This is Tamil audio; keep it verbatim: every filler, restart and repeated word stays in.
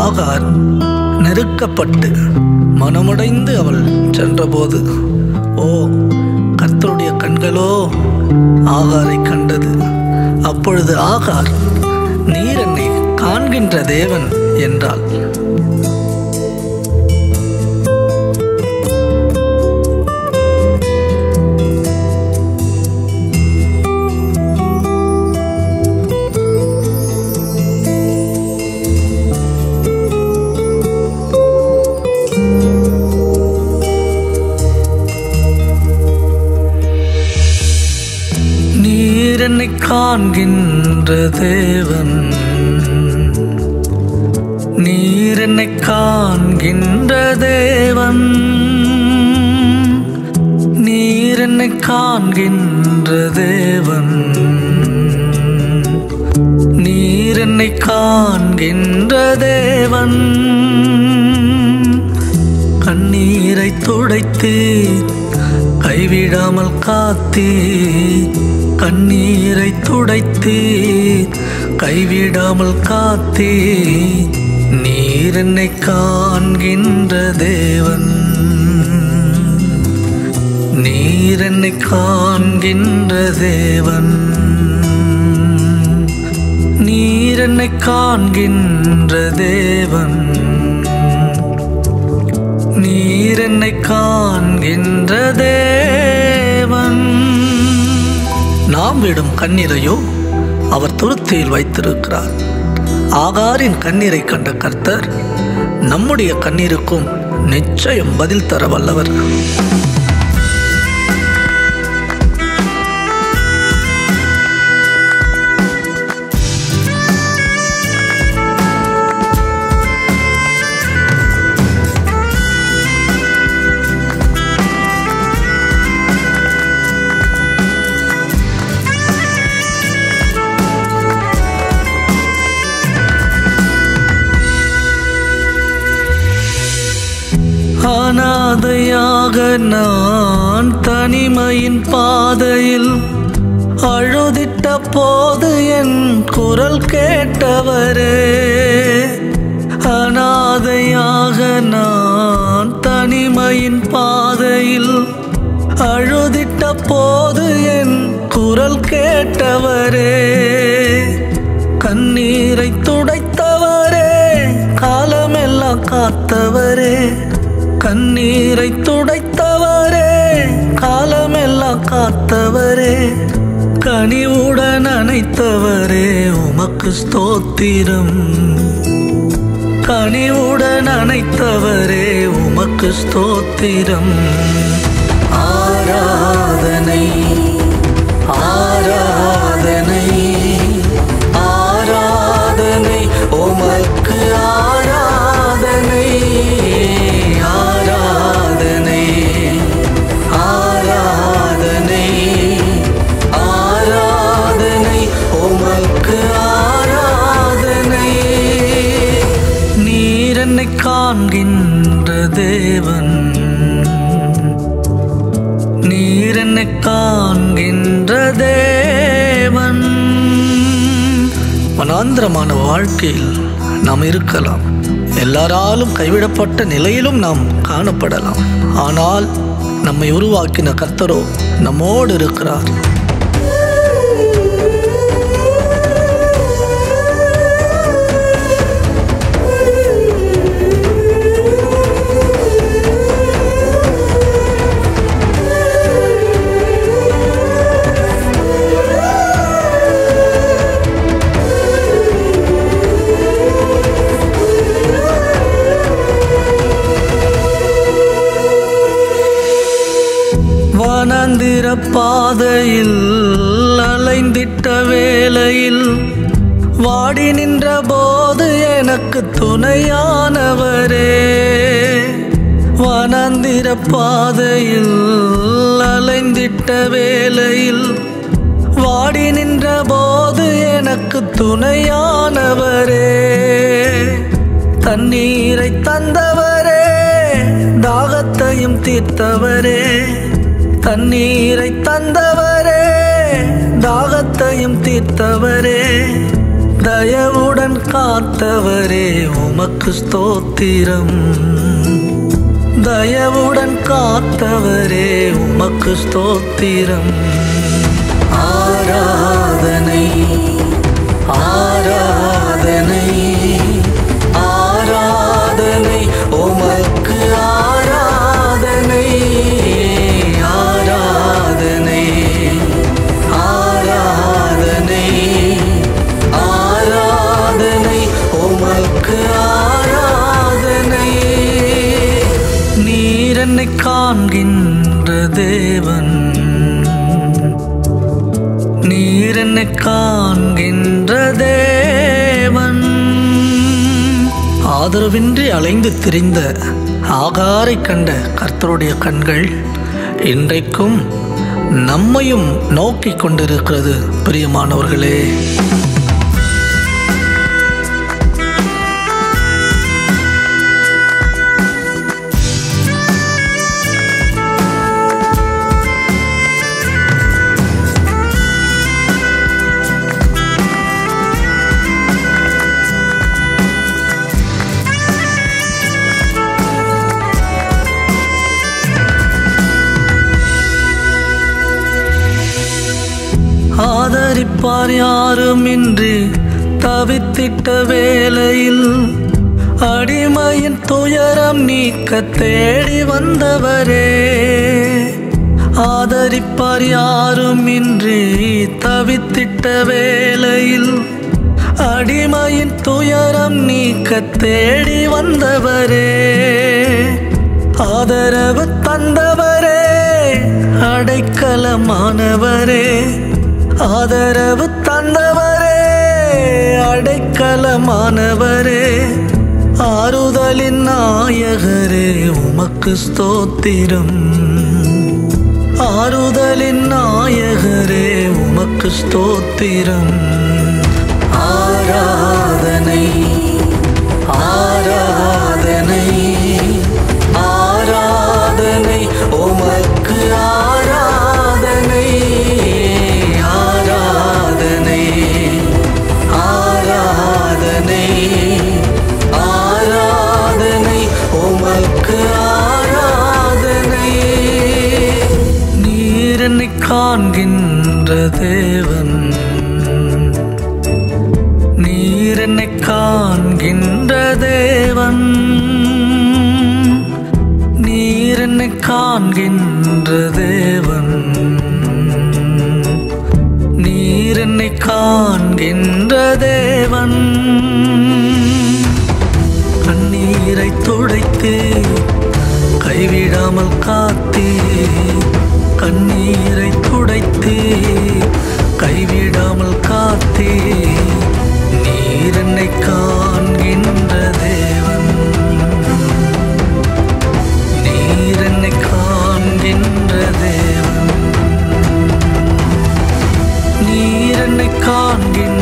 ஆகார் நெருக்கப்பட்டு மனமுடைந்து அவள் சென்றபோது, ஓ கர்த்தருடைய கண்களோ ஆகாரை கண்டது. அப்பொழுது ஆகார், நீர் என்னை காண்கின்ற தேவன் என்றாள். என்னை காண்கின்ற தேவன், நீர் என்னை காண்கின்ற தேவன், நீர் என்னை காண்கின்ற தேவன், நீர் என்னை காண்கின்ற தேவன். கண்ணீரை துடைத்தீர், கைவிடாமல் காத்தீர், கண்ணீரை துடைத்தீர், கைவிடாமல் காத்தீர். நீர் என்னை காண்கின்ற தேவன், நீர் என்னை காண்கின்ற தேவன், நீர் என்னை காண்கின்ற தேவன், நீர் என்னை காண்கின்ற தேவன். நாம் விடும் கண்ணீரையோ அவர் துருத்தியில் வைத்திருக்கிறார். ஆகாரின் கண்ணீரை கண்ட கர்த்தர் நம்முடைய கண்ணீருக்கும் நிச்சயம் பதில் தர வல்லவர். அனாதையாக நான் தனிமையின் பாதையில் அழுதிட்ட போது என் குரல் கேட்டவரே. அனாதையாக நான் தனிமையின் பாதையில் அழுதிட்ட போது என் குரல் கேட்டவரே. கண்ணீரை துடைத்தவரே, காலமெல்லாம் காத்தவரே. கண்ணீரை துடைத்தவரே, காலமெல்லாம் காத்தவரே. கனிவுடன் அணைத்தவரே, உமக்கு ஸ்தோத்திரம். கனிவுடன் அணைத்தவரே, உமக்கு ஸ்தோத்திரம். ஆராதனை ஆராதனை ஆராதனை உமக்கு ஆராதனை. ஆராதனை ஆராதனை ஆராதனை உமக்கு ஆராதனை. நீர் என்னை காண்கின்ற தேவன், நீர் என்னை காண்கின்ற தேவன். வனாந்திரமான வாழ்க்கையில் நாம் இருக்கலாம், எல்லாராலும் கைவிடப்பட்ட நிலையிலும் நாம் காணப்படலாம். ஆனால் நம்மை உருவாக்கின கர்த்தரோ நம்மோடு இருக்கிறார். வனாந்திர பாதையில் அலைந்திட்ட வேளையில் வாடி நின்ற போது எனக்கு துணையானவரே. வனாந்திர பாதையில் அலைந்திட்ட வேளையில் வாடி நின்ற போது எனக்கு துணையானவரே. தண்ணீரை தந்தவரே, தாகத்தையும் தீர்த்தவரே. தண்ணீரை தந்தவரே, தாகத்தையும் தீர்த்தவரே. தயவுடன் காத்தவரே உமக்கு ஸ்தோத்திரம். தயவுடன் காத்தவரே உமக்கு ஸ்தோத்திரம். ஆராதனை ஆராதனை ஆராதனை உமக்கு ஆராதனை ஆராதனை ஆராதனை ஆராதனை உமக்கு ஆராதனை. நீர் என்னை காண்கின்ற தேவன், நீர் என்னை காண்கின்ற தேவன். ஆதரவின்றி அலைந்து திரிந்த ஆகாரை கண்ட கர்த்தருடைய கண்கள் இன்றைக்கும் நம்மையும் நோக்கி கொண்டிருக்கிறது. பிரியமானவர்களே, ஆதரிப்பார் யாருமின்றி தவித்திட்ட வேளையில் அடிமையின் துயரம் நீக்க தேடி வந்தவரே. ஆதரிப்பார் யாருமின்றி தவித்திட்ட வேளையில் அடிமையின் துயரம் நீக்க தேடி வந்தவரே. ஆதரவு தந்தவரே, அடைக்கலமானவரே. ஆதரவு தந்தவரே, அடைக்கலமானவரே. ஆறுதலின் நாயகரே உமக்கு ஸ்தோத்திரம். ஆறுதலின் நாயகரே உமக்கு ஸ்தோத்திரம். ஆராதனை ஆராதனை ஆராதனை உமக்கு ஆராதனை ஆராதனை ஆராதனை ஆராதனை உமக்கு ஆராதனை. நீர் என்னை காண்கின்ற தேவன், நீர் என்னை காண்கின்ற தேவன். நீர் என்னை காண்கின்ற தேவன், நீர் என்னை காண்கின்ற தேவன். கண்ணீரை துடைத்து கைவிடாமல் காத்தே, கண்ணீரை துடைத்து கைவிடாமல் காத்தே. நீர் என்னை காண்கின்ற தேவன், நீர் என்னை காண்கின்ற தேவன். நீர் என்னை காண்கின்ற